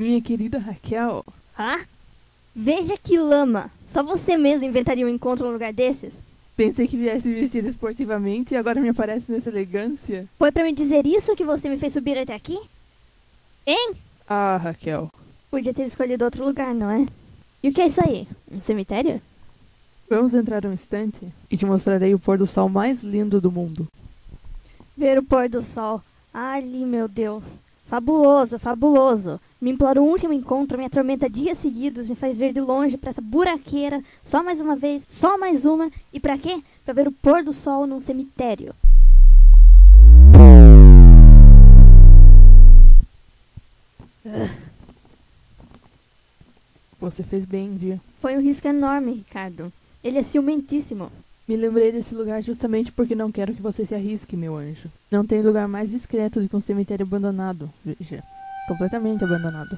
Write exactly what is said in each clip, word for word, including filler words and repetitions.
Minha querida Raquel. Ah? Veja que lama! Só você mesmo inventaria um encontro num lugar desses? Pensei que viesse vestir esportivamente e agora me aparece nessa elegância. Foi pra me dizer isso que você me fez subir até aqui? Hein? Ah, Raquel. Podia ter escolhido outro lugar, não é? E o que é isso aí? Um cemitério? Vamos entrar um instante e te mostrarei o pôr do sol mais lindo do mundo. Ver o pôr do sol. Ali, meu Deus. Fabuloso, fabuloso. Me implora um último encontro, me atormenta dias seguidos, me faz ver de longe pra essa buraqueira, só mais uma vez, só mais uma. E pra quê? Pra ver o pôr do sol num cemitério. Você fez bem, viu? Foi um risco enorme, Ricardo. Ele é ciumentíssimo. Me lembrei desse lugar justamente porque não quero que você se arrisque, meu anjo. Não tem lugar mais discreto do que um cemitério abandonado. Veja, completamente abandonado.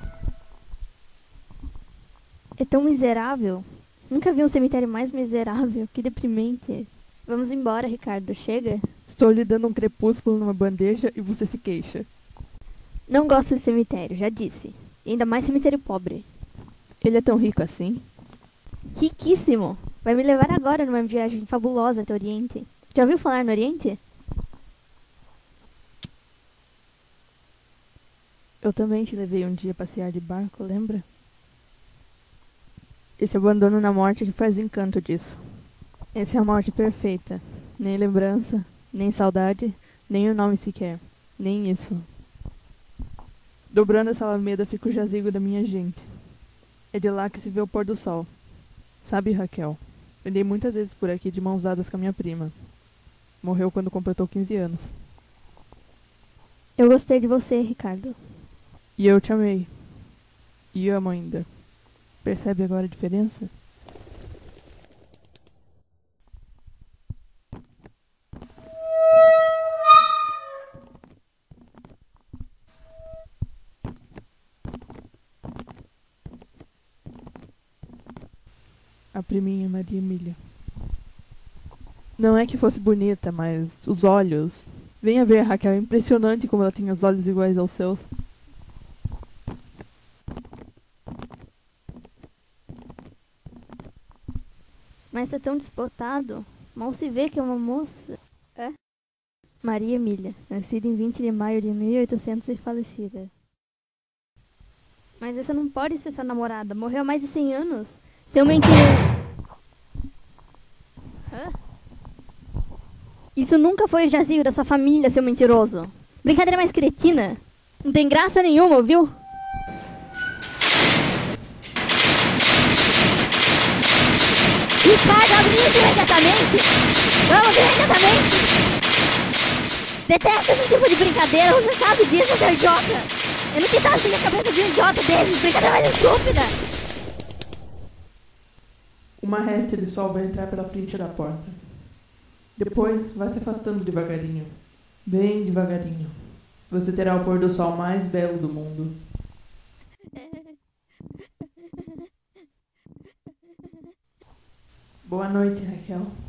É tão miserável. Nunca vi um cemitério mais miserável. Que deprimente. Vamos embora, Ricardo. Chega. Estou lhe dando um crepúsculo numa bandeja e você se queixa. Não gosto de cemitério, já disse. E ainda mais cemitério pobre. Ele é tão rico assim? Riquíssimo. Vai me levar agora numa viagem fabulosa até o Oriente. Já ouviu falar no Oriente? Eu também te levei um dia a passear de barco, lembra? Esse abandono na morte que faz o encanto disso. Essa é a morte perfeita. Nem lembrança, nem saudade, nem o nome sequer. Nem isso. Dobrando essa alameda fica o jazigo da minha gente. É de lá que se vê o pôr do sol. Sabe, Raquel, andei muitas vezes por aqui de mãos dadas com a minha prima. Morreu quando completou quinze anos. Eu gostei de você, Ricardo. E eu te amei. E amo ainda. Percebe agora a diferença? A priminha Maria Emília. Não é que fosse bonita, mas os olhos. Venha ver, Raquel, é impressionante como ela tinha os olhos iguais aos seus. Mas é tão despotado. Mal se vê que é uma moça. É? Maria Emília, nascida em vinte de maio de mil e oitocentos e falecida. Mas essa não pode ser sua namorada. Morreu há mais de cem anos. Seu mentiroso. Hã? Isso nunca foi o jazigo da sua família, seu mentiroso. Brincadeira mais cretina. Não tem graça nenhuma, viu? Ricardo, abre isso imediatamente! Vamos, imediatamente! Detesto esse tipo de brincadeira, você sabe disso, seu idiota! Eu não quis assim na cabeça de um idiota desses, brincadeira mais estúpida! Uma réstia de sol vai entrar pela frente da porta. Depois, vai se afastando devagarinho. Bem devagarinho. Você terá o pôr do sol mais belo do mundo. Boa noite, Raquel.